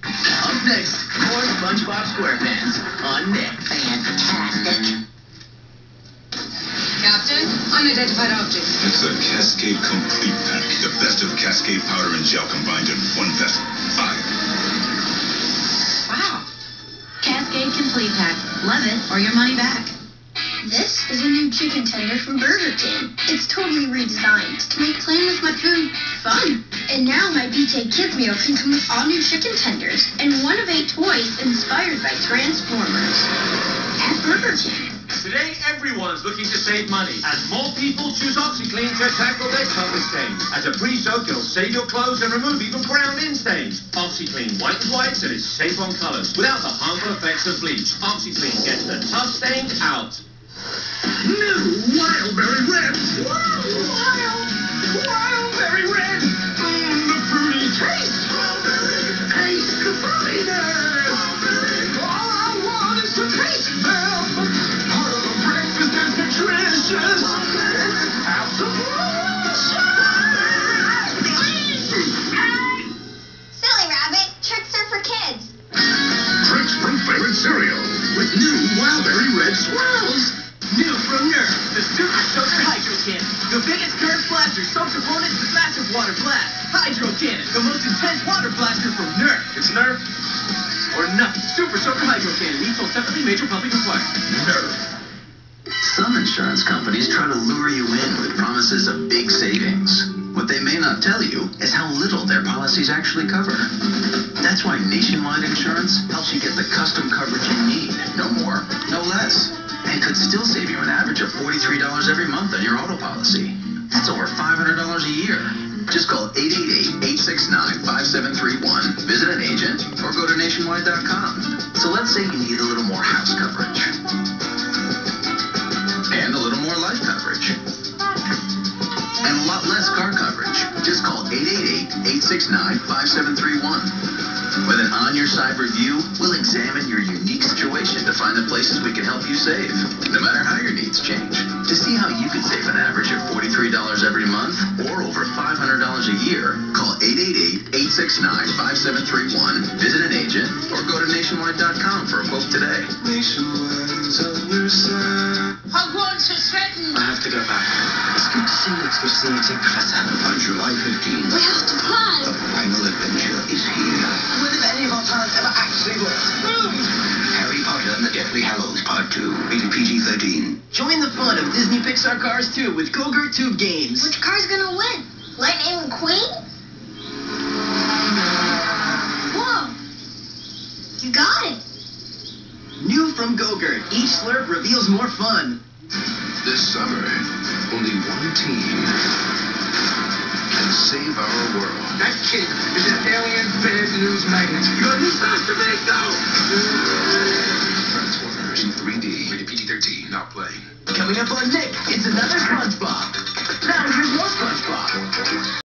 Up next, more SpongeBob SquarePants on Nick. Fantastic. Captain, unidentified object. It's a Cascade Complete pack. The best of Cascade powder and gel combined in one vessel. Fire. Wow. Cascade Complete pack. Love it or your money back. This is a new chicken tender from Burger King. It's totally redesigned to make playing with my food fun. And now my BJ Kids meal can come with all new chicken tenders and one of 8 toys inspired by Transformers. At Burger King. Today, everyone's looking to save money, and more people choose Oxi Clean to tackle their cover stains. As a pre-soak, it'll save your clothes and remove even ground-in stains. Oxi Clean whitens whites and is safe on colors without the harmful effects of bleach. Oxi Clean gets the tough stains out. New Wildberry Red. Wildberry Red. The fruity taste. Taste the fruitiness. All I want is to taste them. Part of a breakfast that's nutritious. Silly rabbit, Trix are for kids. Trix from favorite cereal with new Wildberry Red swirls. New from Nerf, the Super Soaker Hydro Cannon. The biggest curved blaster soaks opponents with massive water blast. Hydro Cannon, the most intense water blaster from Nerf. It's Nerf or nothing. Super Soaker Hydro Cannon, each sold separately, major public required. Nerf. Some insurance companies try to lure you in with promises of big savings. What they may not tell you is how little their policies actually cover. That's why Nationwide Insurance helps you get the custom coverage you need. No more, no less. And could still save you an average of $43 every month on your auto policy. That's over $500 a year. Just call 888-869-5731, visit an agent, or go to nationwide.com. So let's say you need a little more house coverage. And a little more life coverage. And a lot less car coverage. Just call 888-869-5731. With an on-your-side review, we'll examine your unique situation to find the places we can help you save, no matter how your needs change. To see how you can save an average of $43 every month or over $500 a year, call 888-869-5731, visit an agent, or go to nationwide.com for a quote today. Nationwide's on your side. Hogwarts is threatened. I have to go back. It's good to see you. It's good to see you too, Professor. On July 15th, We have to plan. the final adventure is here. When have any of our plans ever actually worked? Harry Potter and the Deathly Hallows Part 2, rated PG-13. Join the fun of Disney Pixar Cars 2 with Go-Gurt 2 games. Which car's gonna win? Lightning McQueen? Whoa! You got it. New from Go-Gurt, each slurp reveals more fun. This summer, only one team can save our world. That kid is an alien bad news magnet. You're too fast to make go! Transformers in 3D, rated PG-13, not playing. Coming up on Nick, it's another SpongeBob. Now here's more SpongeBob.